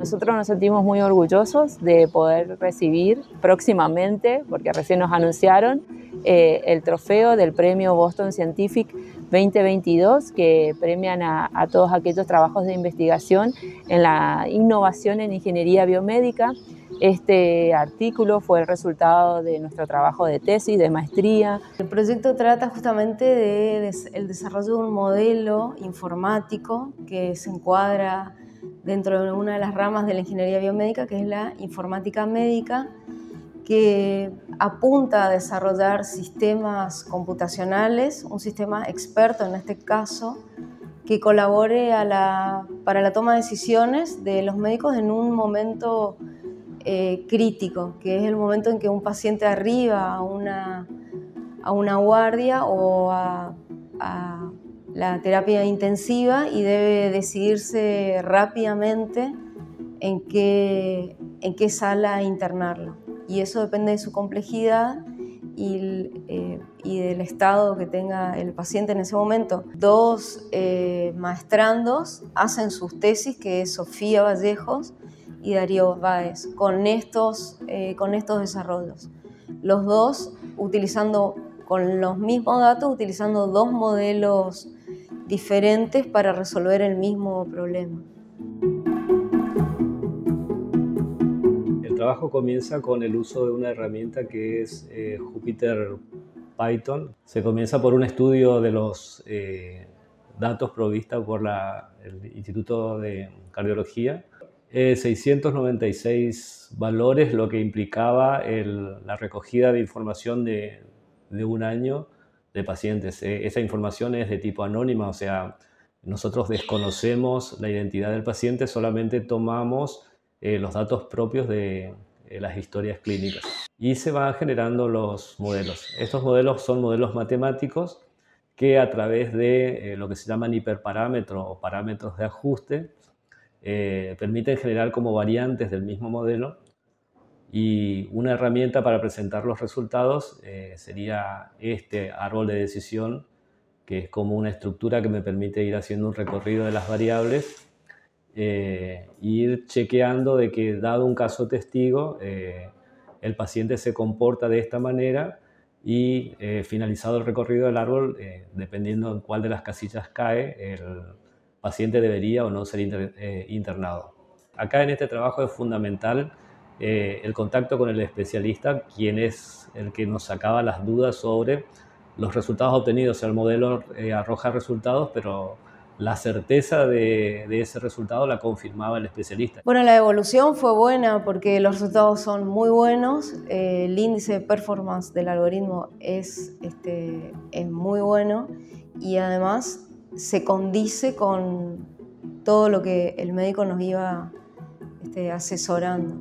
Nosotros nos sentimos muy orgullosos de poder recibir próximamente, porque recién nos anunciaron, el trofeo del premio Boston Scientific 2022, que premian a todos aquellos trabajos de investigación en la innovación en ingeniería biomédica. Este artículo fue el resultado de nuestro trabajo de tesis, de maestría. El proyecto trata justamente del desarrollo de un modelo informático que se encuadra dentro de una de las ramas de la ingeniería biomédica, que es la informática médica, que apunta a desarrollar sistemas computacionales, un sistema experto en este caso, que colabore para la toma de decisiones de los médicos en un momento crítico, que es el momento en que un paciente arriba a una guardia o a la terapia intensiva y debe decidirse rápidamente en qué sala internarlo. Y eso depende de su complejidad y del estado que tenga el paciente en ese momento. Dos maestrandos hacen sus tesis, que es Sofía Vallejos y Darío Báez, con estos desarrollos. Los dos con los mismos datos, utilizando dos modelos diferentes para resolver el mismo problema. El trabajo comienza con el uso de una herramienta que es Jupyter Python. Se comienza por un estudio de los datos provistos por el Instituto de Cardiología. 696 valores, lo que implicaba la recogida de información de un año de pacientes. Esa información es de tipo anónima, o sea, nosotros desconocemos la identidad del paciente, solamente tomamos los datos propios de las historias clínicas. Y se van generando los modelos. Estos modelos son modelos matemáticos que a través de lo que se llaman hiperparámetros o parámetros de ajuste permiten generar como variantes del mismo modelo, y una herramienta para presentar los resultados sería este árbol de decisión, que es como una estructura que me permite ir haciendo un recorrido de las variables, ir chequeando de que, dado un caso testigo, el paciente se comporta de esta manera, y finalizado el recorrido del árbol, dependiendo en cuál de las casillas cae, el paciente debería o no ser internado. Acá en este trabajo es fundamental el contacto con el especialista, quien es el que nos sacaba las dudas sobre los resultados obtenidos. El modelo arroja resultados, pero la certeza de ese resultado la confirmaba el especialista. Bueno, la evolución fue buena porque los resultados son muy buenos. El índice de performance del algoritmo es muy bueno, y además se condice con todo lo que el médico nos iba asesorando.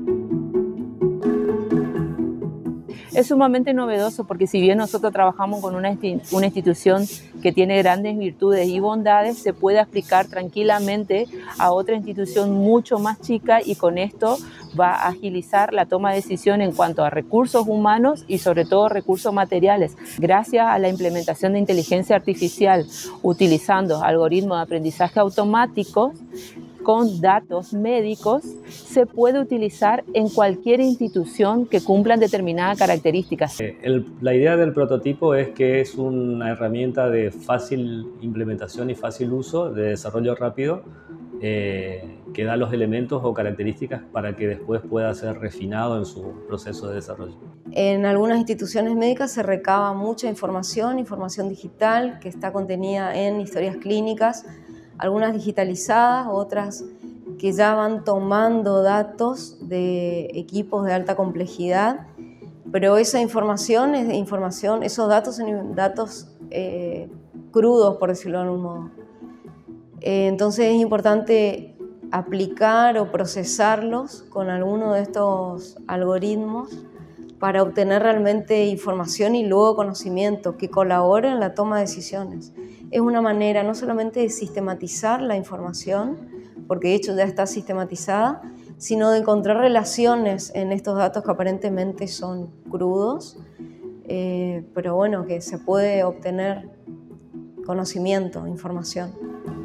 Es sumamente novedoso porque, si bien nosotros trabajamos con una institución que tiene grandes virtudes y bondades, se puede aplicar tranquilamente a otra institución mucho más chica, y con esto va a agilizar la toma de decisión en cuanto a recursos humanos y sobre todo recursos materiales. Gracias a la implementación de inteligencia artificial utilizando algoritmos de aprendizaje automático con datos médicos, se puede utilizar en cualquier institución que cumplan determinadas características. La idea del prototipo es que es una herramienta de fácil implementación y fácil uso, de desarrollo rápido, que da los elementos o características para que después pueda ser refinado en su proceso de desarrollo. En algunas instituciones médicas se recaba mucha información digital que está contenida en historias clínicas, algunas digitalizadas, otras que ya van tomando datos de equipos de alta complejidad, pero esa información esos datos son datos crudos, por decirlo de algún modo. Entonces es importante aplicar o procesarlos con alguno de estos algoritmos para obtener realmente información y luego conocimiento que colabore en la toma de decisiones. Es una manera no solamente de sistematizar la información, porque de hecho ya está sistematizada, sino de encontrar relaciones en estos datos que aparentemente son crudos, pero bueno, que se puede obtener conocimiento, información.